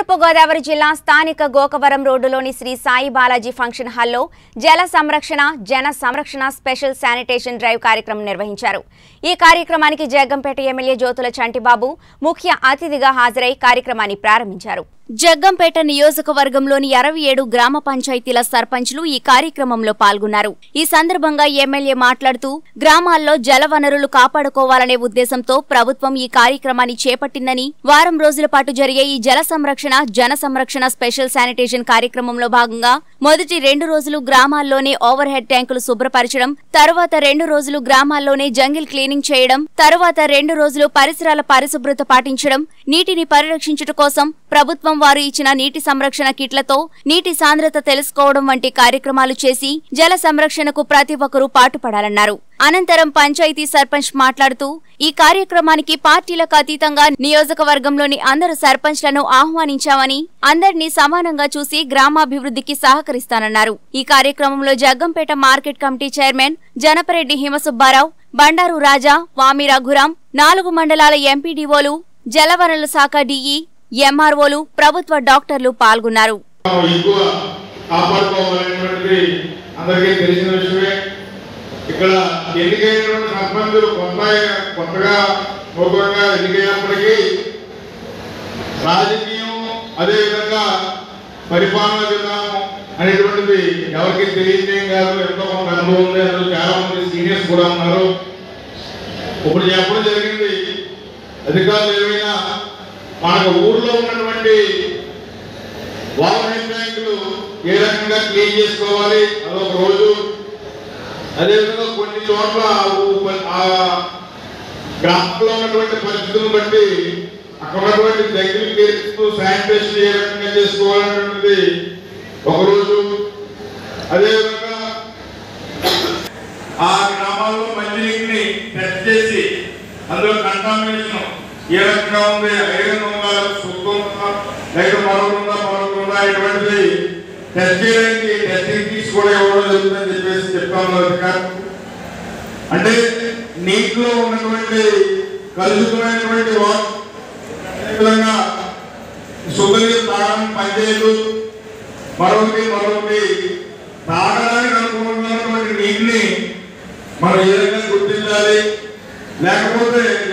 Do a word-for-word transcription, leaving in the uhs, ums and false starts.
తూర్పు గోదావరి జిల్లా స్థానిక గోకవరం రోడ్డులోని శ్రీ సాయి బాలాజీ ఫంక్షన్ హాల్లో జల సంరక్షణ జన సంరక్షణ స్పెషల్ శానిటేషన్ డ్రైవ్ కార్యక్రమం నిర్వహించారు। ఈ కార్యక్రమానికి జగ్గంపేట ఎమ్మెల్యే జ్యోతుల చంటిబాబు ముఖ్య అతిథిగా హాజరై కార్యక్రమాన్ని ప్రారంభించారు। జగ్గంపేట నియోజకవర్గంలోని అరవై ఏడు గ్రామ పంచాయతీల సర్పంచ్లు ఈ కార్యక్రమంలో పాల్గొన్నారు। ఈ సందర్భంగా ఎమ్మెల్యే మాట్లాడుతూ గ్రామాల్లో జల వనరులు కాపాడుకోవాలనే ఉద్దేశంతో ప్రభుత్వం ఈ కార్యక్రమాన్ని చేపట్టిందని, వారం రోజుల పాటు జరిగే ఈ జల సంరక్షణ జన సంరక్షణ స్పెషల్ శానిటేషన్ కార్యక్రమంలో భాగంగా మొదటి రెండు రోజులు గ్రామాల్లోనే ఓవర్ హెడ్ ట్యాంకులు శుభ్రపరచడం, తరువాత రెండు రోజులు గ్రామాల్లోనే జంగిల్ క్లీనింగ్ చేయడం, తరువాత రెండు రోజులు పరిసరాల పరిశుభ్రత పాటించడం, నీటిని పరిరక్షించుట కోసం ప్రభుత్వం వారు ఇచ్చిన నీటి సంరక్షణ కిట్లతో నీటి సాంద్రత తెలుసుకోవడం వంటి కార్యక్రమాలు చేసి జల సంరక్షణకు ప్రతి ఒక్కరూ పాటుపడాలన్నారు। అనంతరం పంచాయతీ సర్పంచ్ మాట్లాడుతూ ఈ కార్యక్రమానికి పార్టీలకు అతీతంగా నియోజకవర్గంలోని అందరు సర్పంచ్లను ఆహ్వానించామని, అందరినీ సమానంగా చూసి గ్రామాభివృద్ధికి సహకరిస్తానన్నారు। ఈ కార్యక్రమంలో Jaggampeta market committee chairman Janapareddy Himasubbarao, Bandaru Raja, Vami Raghuram, నాలుగు మండలాల ఎంపీడీఓలు, జలవనరుల శాఖ డీఈ, ఎంఆర్ఓలు, ప్రభుత్వ డాక్టర్లు పాల్గొన్నారు। ఇక్కడ ఎన్నికైనటువంటి సర్పంచులు కొంత కొత్తగా నూతనంగా ఎన్నికైనప్పటికీ రాజకీయం అదేవిధంగా పరిపాలన విధానం అనేటువంటిది ఎవరికి తెలియజేయం కాదు, ఎంతో కొంత అనుభవం ఉంది। అందులో చాలా మంది సీనియర్స్ కూడా ఉన్నారు। ఇప్పుడు చెప్పడం జరిగింది, అధికారులు ఏమైనా మనకు ఊర్లో ఉన్నటువంటి వాటర్ ట్యాంకులు ఏ రకంగా క్లీన్ చేసుకోవాలి అదొక రోజు, అదేవిధంగా కొన్ని చోట్ల ఆ గ్రామంలో ఉన్నటువంటి పరిస్థితులను బట్టి అక్కడ ఉన్నటువంటి దగ్గర కేసు శానిటేషన్ ఏ రకంగా చేసుకోవాలనేటువంటిది ఒకరోజు, అదేవిధంగా ఆ గ్రామాల్లో మంచినీటిని టెస్ట్ చేసి అందులో కంటామినేషన్ ఏ రకంగా ఉంది, ఐరన్ ఉందా, సుఖం ఉందా, లేక మరొకటి ఉందా మరొకటి ఉందా ఇటువంటిది టెస్ట్ చేయడానికి టెస్టింగ్ కిట్స్ కూడా ఇవ్వడం జరుగుతుందని చెప్పేసి చెప్తాను అధికారులు। అంటే నీటిలో ఉన్నటువంటి కలుషితమైనటువంటి విధంగా శుభ్రనీరు తాగడం పనిచేయదు, మరొకటి మరొకటి తాగడానికి అనుకూలమైనటువంటి నీటిని మనం ఏ విధంగా గుర్తించాలి, లేకపోతే